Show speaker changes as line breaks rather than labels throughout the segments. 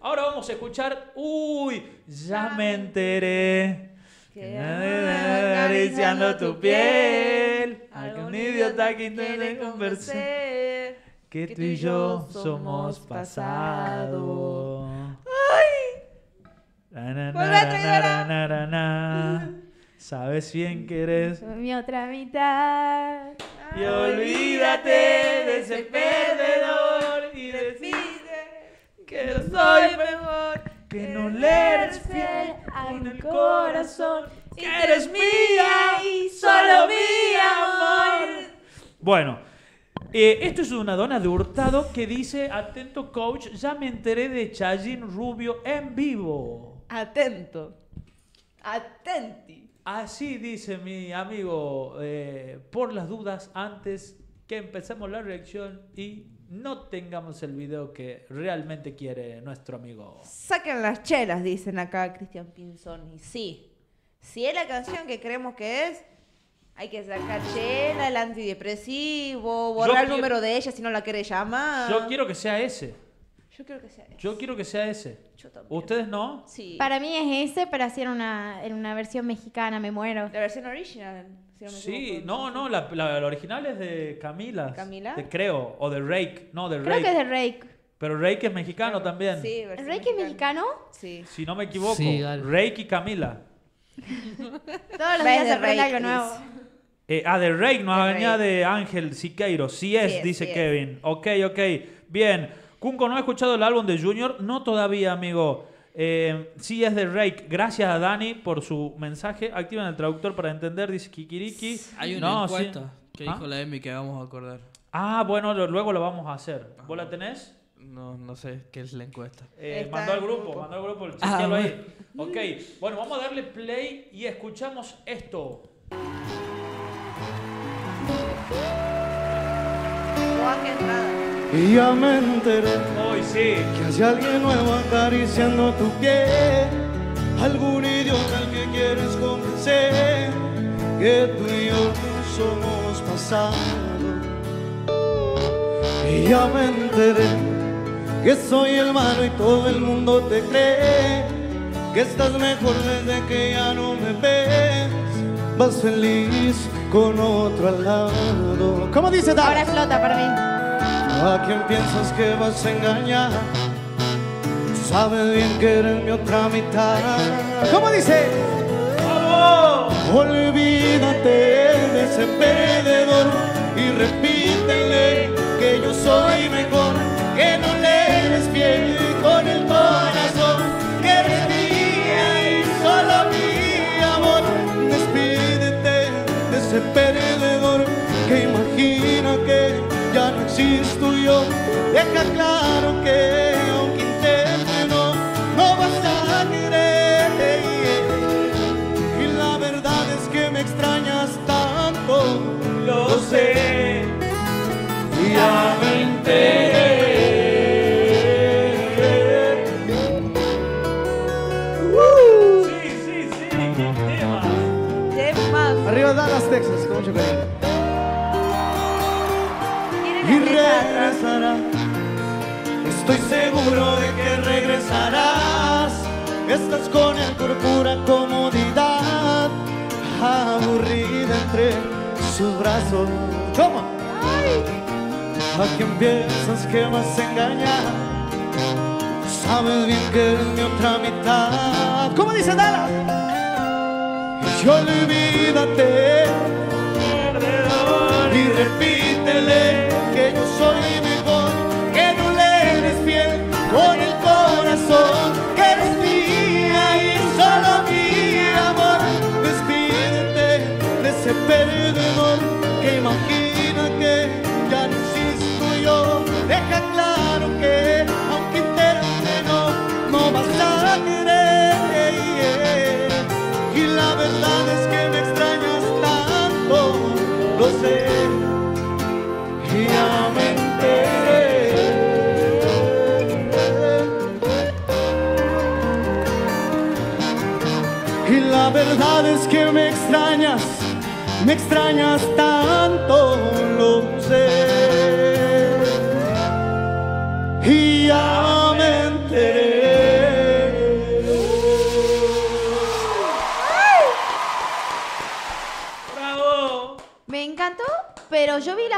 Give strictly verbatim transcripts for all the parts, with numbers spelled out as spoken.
ahora vamos a escuchar... Uy, ya me enteré. Que acariciando tu piel. Algún idiota que quiere conversar. Que tú y yo somos pasado.
¡Ay!
Na, na,
Vuelve
na,
a traidora.
na, na, na. Sabes bien que eres
Mi otra mitad.
y olvídate de ese perdedor y decide que no soy mejor, que no le eres fiel con el corazón, que eres mía y solo mía, amor. Bueno, eh, esto es una dona de Hurtado que dice, atento coach, ya me enteré de Chayín Rubio en vivo.
Atento. Atenti.
Así dice mi amigo, eh, por las dudas, antes que empecemos la reacción y no tengamos el video que realmente quiere nuestro amigo.
Saquen las chelas, dicen acá Cristian Pinzón. Y sí, si es la canción que creemos que es, hay que sacar chela, el antidepresivo, borrar
Yo
el
quiero-
número de ella si no la quiere llamar.
Yo quiero que sea ese.
Yo quiero que sea eso.
Yo quiero que sea ese.
Yo también.
¿Ustedes no?
Sí.
Para mí es ese, pero así en una, en una versión mexicana, me muero.
La versión original. Si no me
Sí,
equivoco.
no, no, la, la- la original es de Camila.
¿Camila?
De creo, o de Rake. No, de
Creo
Rake.
que es de Rake.
Pero Rake es mexicano también.
Sí, versión
¿Rake es mexicano?
Sí.
Si no me equivoco.
Sí, dale.
Rake y Camila.
Todos los
Ves
días
de
se aprende
Rake,
algo nuevo.
dice.
Eh, ah, de Rake, no
De
venía
Rake.
de Ángel Siqueiro. Sí es,
Sí es,
dice
sí es.
Kevin. Ok, ok. Bien. Kunko, ¿no ha escuchado el álbum de Junior? No todavía, amigo. Eh, sí es de Rake. Gracias a Dani por su mensaje. Activen el traductor para entender, dice Kikiriki.
Hay una
No, sí.
encuesta que
¿Ah?
dijo la Emi que vamos a acordar.
Ah, bueno, lo- luego lo vamos a hacer. ¿Vos la tenés?
No, no sé qué es la encuesta.
Eh,
Está
mandó al
en el
grupo,
grupo.
mandó al grupo,
Ah,
chequealo
bueno.
ahí. Ok, bueno, vamos a darle play y escuchamos esto.
No hagas nada.
Y ya me enteré
Hoy sí.
que hay alguien nuevo acariciando tu piel. Algún idiota al que quieres convencer que tú y yo somos pasado. Y ya me enteré que soy el malo y todo el mundo te cree que estás mejor desde que ya no me ves. Vas feliz con otro al lado. ¿Cómo dice Dara?
Ahora explota para mí.
¿A quién piensas que vas a engañar? Sabes bien que eres mi otra mitad. ¿Cómo dice?
¡Vamos!
Olvídate de ese perdedor y repítele que yo soy mejor, que no le eres fiel con el corazón, que eres mía y solo mi amor. Despídete de ese perdedor que imagina que ya no existo yo. Deja claro que aunque intente no, no vas a querer. Y la verdad es que me extrañas tanto,
Lo sé.
ya me enteré.
Sí, sí, sí. ¿Qué tema?
¿Qué más?
Arriba Dallas, Texas, con mucho cariño.
¿Quieren
Y
regresar atrás?
regresará, estoy seguro de que regresarás. Estás con él por pura comodidad, aburrida entre sus brazos. ¿Cómo? ¿A quién piensas que vas a engañar? Sabes bien que eres mi otra mitad. ¿Cómo dice Dara? Y olvídate y repítele que yo soy mejor, que no le eres fiel con el corazón, que eres mía y solo mi amor. Despídete de ese perdedor que imagina que ya no existo yo. Deja claro que aunque intente no, no vas a querer. Y la verdad es que me extrañas tanto, lo sé, y ya me enteré. Y la verdad es que me extrañas, me extrañas tanto, lo sé, y ya me enteré.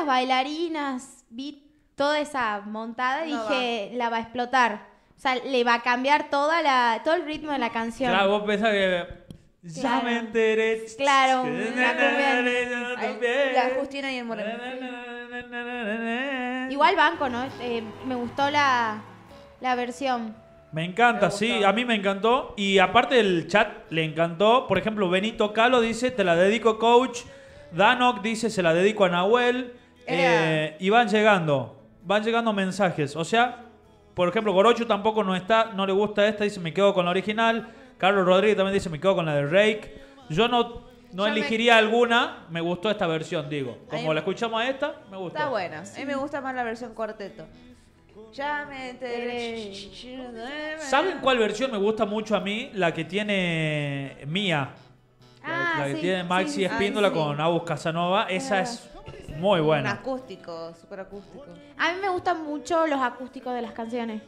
las bailarinas, vi toda esa montada y
No
dije, la va a explotar. O sea, le va a cambiar toda la, todo el ritmo de la canción.
Claro, vos pensás que... Ya
Claro.
me enteré.
Claro,
Que-
la cumbia.
Ahí, la Justina y el Moreno.
Igual banco, ¿no? Eh, me gustó la, la versión.
Me encanta,
Me
sí,
gustó.
a mí me encantó. Y aparte el chat le encantó. Por ejemplo, Benito Calo dice, te la dedico, coach. Danok dice, se la dedico a Nahuel. Eh, y van llegando, van llegando mensajes. O sea, por ejemplo, Gorochu tampoco no está, no le gusta esta, dice, me quedo con la original. Carlos Rodríguez también dice, me quedo con la de Rake. Yo no, no
Yo
elegiría alguna, me gustó esta versión, digo. Como
Ahí-
la escuchamos a esta, me gustó.
Está buena. A mí me gusta más la versión cuarteto. Ya me enteré.
¿Saben cuál versión me gusta mucho a mí? La que tiene Mía. La,
Ah,
la que
sí,
tiene Maxi
sí.
Espíndola
Ay, sí.
con Agus Casanova. Esa es muy
Un
buena.
acústico, súper acústico.
A mí me gustan mucho los acústicos de las canciones.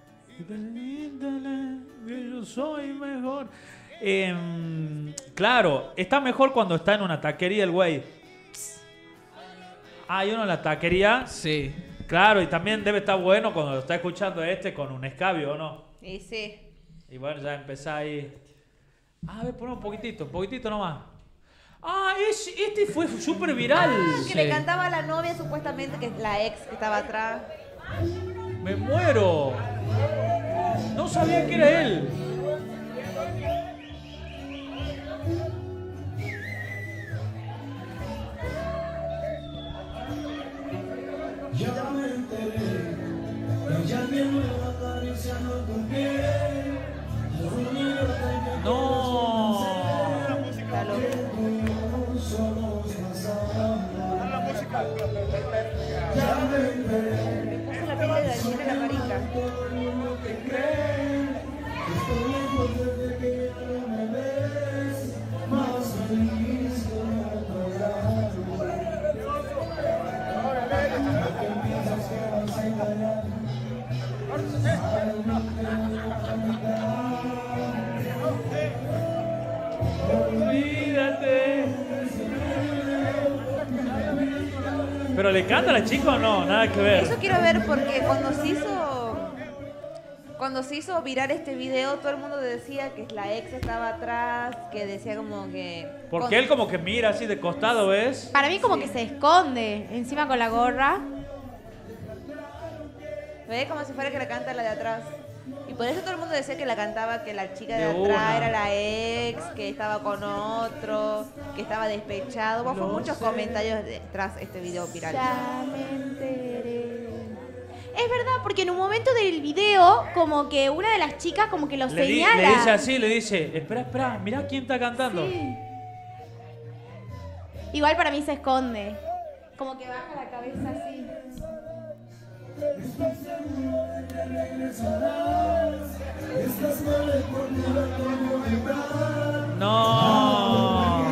Que yo soy mejor. Em, claro, está mejor cuando está en una taquería el güey. Ah, y uno en la taquería.
Sí.
Claro, y también debe estar bueno cuando lo está escuchando este con un escabio, ¿o no?
Y sí.
Y bueno, ya empezá ahí. Ah, a ver, ponemos un poquitito, un poquitito nomás. Ah, es, este fue súper viral.
Ah, que
Sí.
le cantaba a la novia supuestamente, que es la ex que estaba atrás.
Me muero. No sabía que era él. No.
Está loco. Me puso la piel de gallina en la marica.
Olvídate. ¿Pero le canta a la chica o no? Nada que ver.
Eso quiero ver porque cuando se hizo cuando se hizo virar este video, todo el mundo decía que la ex estaba atrás, que decía como que
Porque él como que mira así de costado, ¿ves?
Para mí como que se esconde encima con la gorra.
ve como si fuera que la canta la de atrás. Y por eso todo el mundo decía que la cantaba, que la chica de,
De
atrás
una.
era la ex, que estaba con otro, que estaba despechado. Hubo
Lo
muchos
sé.
comentarios detrás de este video viral.
Ya me enteré. Es verdad, porque en un momento del video, como que una de las chicas como que lo
Le, di-
señala.
le dice así, le dice, espera, espera, mirá quién está cantando.
Sí. Igual para mí se esconde. Como que baja la cabeza así.
No.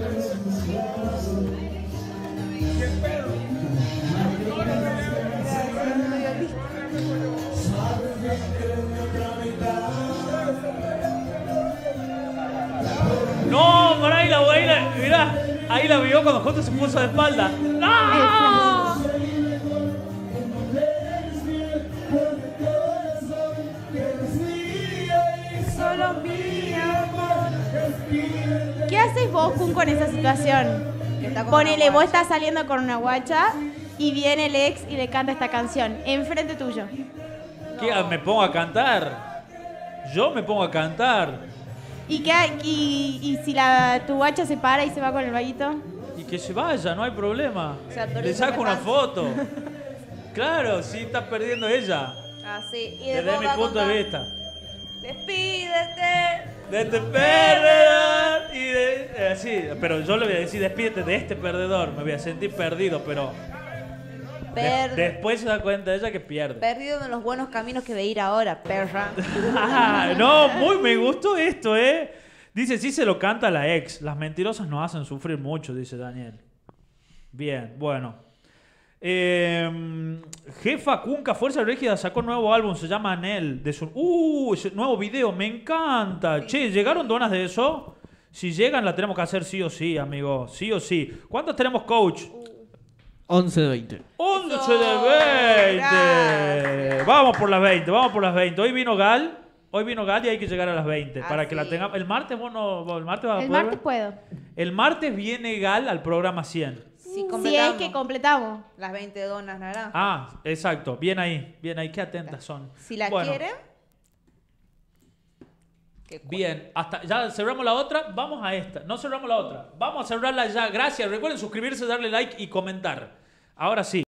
No, por ahí la ahí la, mirá, ahí la vio cuando justo se puso de espalda. ¡No!
Solo mía.
¿Qué haces vos, Kun, con esa situación?
Que está con
Ponele,
una
vos
guacha.
estás saliendo con una guacha y viene el ex y le canta esta canción enfrente tuyo.
¿Qué? ¿Me pongo a cantar? Yo me pongo a cantar.
¿Y, qué, y, y si la, tu guacha se para y se va con el vaguito?
Y que se vaya, no hay problema.
O sea, pero
Le
eso
saco
me
una
pasa.
foto. Claro, sí está perdiendo ella.
Así. Y
Desde
después
mi
va a
punto de
contar,
vista.
Despídete.
De este perdedor. Y de, eh, así, pero yo le voy a decir, despídete de este perdedor. Me voy a sentir perdido, pero de-
Per-
después se da cuenta ella que pierde.
Perdido en los buenos caminos que ve ir ahora, perra.
Ah, no, muy me gustó esto, ¿eh? Dice, sí se lo canta la ex. Las mentirosas nos hacen sufrir mucho, dice Daniel. Bien, bueno. Eh, Jefa Kunka, Fuerza Rígida, sacó un nuevo álbum, se llama Anel. De su, uh, ese nuevo video, me encanta. Che, ¿llegaron donas de eso? Si llegan, la tenemos que hacer sí o sí, amigo. Sí o sí. ¿Cuántos tenemos, coach?
once de veinte.
once de veinte.
Gracias.
Vamos por las veinte, vamos por las veinte. Hoy vino Gal. Hoy vino Gal y hay que llegar a las veinte.
Ah,
para que la
sí.
tengamos. El martes vos no. vos el martes vas a
El
poder
martes
ver?
puedo.
El martes viene Gal al programa cien.
Si
Si es
completamos
que completamos.
las veinte donas naranjas.
Ah, exacto. Bien ahí. Bien ahí. Qué atentas son.
Si la
Bueno,
quieren. que cu-
Bien, hasta ya cerramos la otra, vamos a esta. No cerramos la otra, vamos a cerrarla ya. Gracias, recuerden suscribirse, darle like y comentar. Ahora sí.